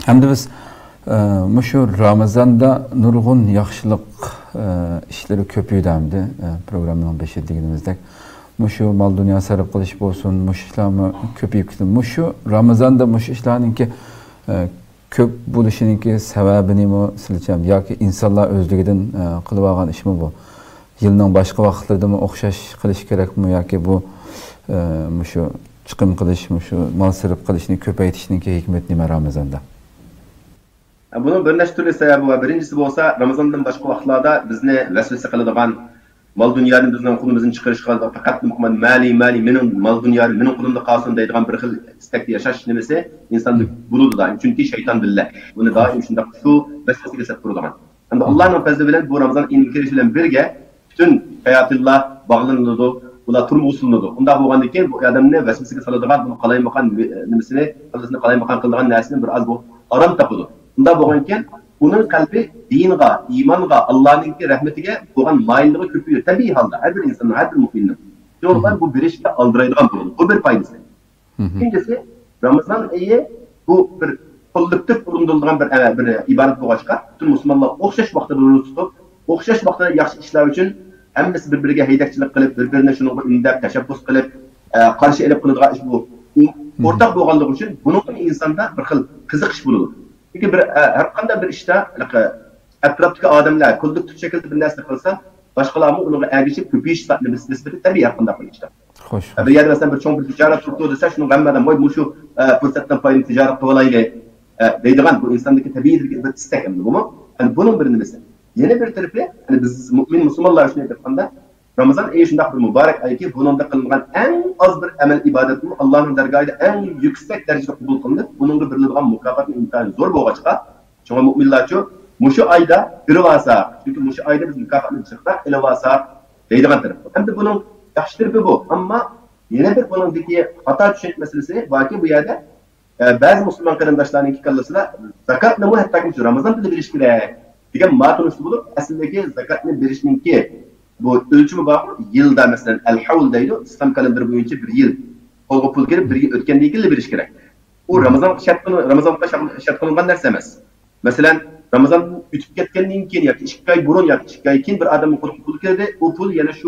Hem de biz şu Ramazan'da nurgun yaxşılık işleri köpüydü hem de programın 5 dediğimizde. Şu mal dünya sarıp kılış olsun, muş işlamı köpüyüp gittim. Şu Ramazan'da muş işlerinin ki köp buluşunun ki sebebini mi sileceğim? Ya ki insanlar özlüğüden kılıp ağan iş mi bu? Yılın başka vakitlerde mi okşaş kılış gerek mi? Ya ki bu şu çıkım kılış, şu mal sarıp kılışını köpeytişinin ki hikmetini mi Ramazan'da? Bunun bir neçe türlü sebebi var. Birincisi olsa Ramazan'dan başka vakitlerde bizni vesvese kılıdığan mal dünyanın bizden kulumuzun çıkarışıga fakat mali menin mal dünyanın menin kulumda kalsın deydiğen bir xil istekli yaşaş nemesi insanlık buludu da. Çünkü şeytan billah. Bunu daim şunda şu vesveseye sebep kurduğan. Hem de Allah'ın fazlı bilen bu Ramazan inkiriş bilen birge bütün hayatıyla bağlanıldı. Ula turmusundu. Onda bo'lgandan keyin bu odamni vesvesega soladigan, bunu qalaymagan nimasini, qalbisini qalaymagan qiladigan narsani bir az bu aram topadi. Unda bo'lgandan keyin uning qalbi dinga, imonga, Allohning rahmatiga bo'lgan moyilligi ko'payadi. Tabiiy holda har bir insonning, har bir mu'minning. Yo'qdan bu berishga aldiraydigan bo'ladi. Bu bir foydasi. İkincisi, Ramazan ayı bu bir kollektif urundurulgan bir ibadet bo'lg'achqa, bütün musulmonlar o'xshash vaqtda ro'za tutib, o'xshash vaqtda yaxshi ishlar uchun hammasi bir-biriga haydakchilik qilib, bir-birini shunga undab, tashabbus qilib, qarshi elib qiladigan ish bu. O'rtaq bo'lganligi uchun buning insonda bir xil qiziqish bo'ladi. Chunki bir har qanday bir ishda atrofdagi odamlar kollektiv shaklda bir narsa qilsa, boshqalarni unga ergishib ko'payish nisbati tabiiy har qanday bir ishda. Xo'sh. Bir yerda masalan bir cho'ng bir tijorat turibdi desa, shuni hammadan voy bu shu fursatdan foydalanib tijorat qilib olaylik deydigan bu insondagi tabiiy bir istak endi bu. Yani bunun bir nimesi. Yeni bir tarafı, hani biz mümin Müslümanlar için yapanda Ramazan ayı şundak bir mübarek ayı ki bunun da kılınan en az bir amel ibadet bu Allah'ın dergahıyla en yüksek derecede kabul kılınır. Bunun da birliği mukafatın imtihanı zor bu açıkta. Çünkü müminler şu muşu ayda bir vasa. Çünkü muşu ayda biz mükafatın çıkta ele vasa deydiğen tarafı. Hem de bunun yaxşı tarafı bu. Ama yine bir bunun deki hata düşük meselesi belki bu yerde bazı Müslüman kardeşlerin iki kallasıyla zakat ne mu hatta kimse Ramazan bile bir ilişkide degan ma'lum bo'lib, aslidagi zakatni berishninki bu o'lchami bor. Yilda masalan al-hawl deydi, islom kalendari bo'yicha bir yil qo'lga pul kelib, bir yil o'tgandan keyin berish kerak. U Ramazonga shart qilingan narsa emas. Masalan, Ramazon o'tib ketgandan keyin yoki 2 oy burun yoki 2 oy keyin bir odamning qo'liga pul keldi, u pul yana shu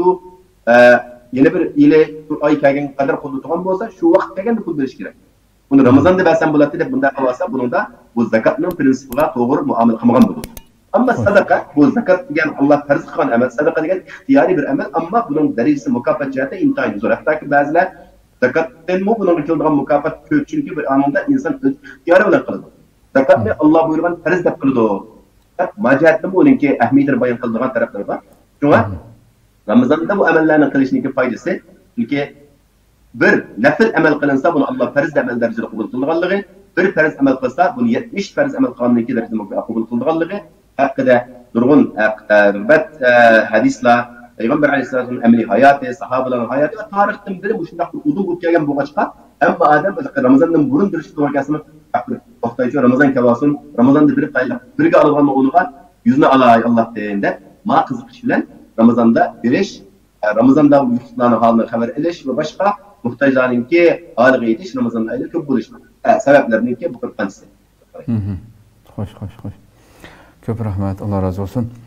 yana bir yili oy kelgan qadar qo'lda turgan bo'lsa, shu vaqt kelganda pul berish kerak. Buni Ramazonda bersan bo'ladi deb bunda qilsa, buningda bu zakatning prinsipiga to'g'ri muomala qilmagan bo'ladi. Ama sadaka, bu zakat degan Allah farz qilgan amal, sadaka degan ixtiyoriy bir amal, ammo buning darajasi mukofot jihati intayin zo'r. Hattoki ba'zilar zakatdan mu buning keladigan mukofot ko'p, chunki bir amalda inson o'z ixtiyori bilan qiladi. Zakatni Alloh buyurgan farz deb qiladi. Majatda buningki ahamiyatini bayon qiladigan taraflari bor. Shunga Ramazonda bu amallarni qilishning foydasi, chunki bir nafl amal qilinsa, buni Alloh farz amal darajada qabul qilganligi, bir farz amal qilsa, buni 70 farz amal qilgandan keyin darajada qabul qilganligi hakkında durgun rıbet hadisler, Peygamber Aleyhisselam'ın emri hayatı, sahabeların hayatı ve tarihten biri bu şunda uzun gutken bu açıkta. Ama adam Ramazan'dan burun duruşu doğrultusunda oktayıcı Ramazan kavasın, Ramazan'da biri kayla, biri alınan oğluğa yüzüne alay Allah deyinde ma kızıkış bilen Ramazan'da biriş, Ramazan'da muhtaçların haline haber ediş ve başka muhtaçların ki ağırlığı yetiş Ramazan'da ayrı çok buluşma. Sebeplerinin ki bu kırpancısı. Hoş. Köp rahmet, Allah razı olsun.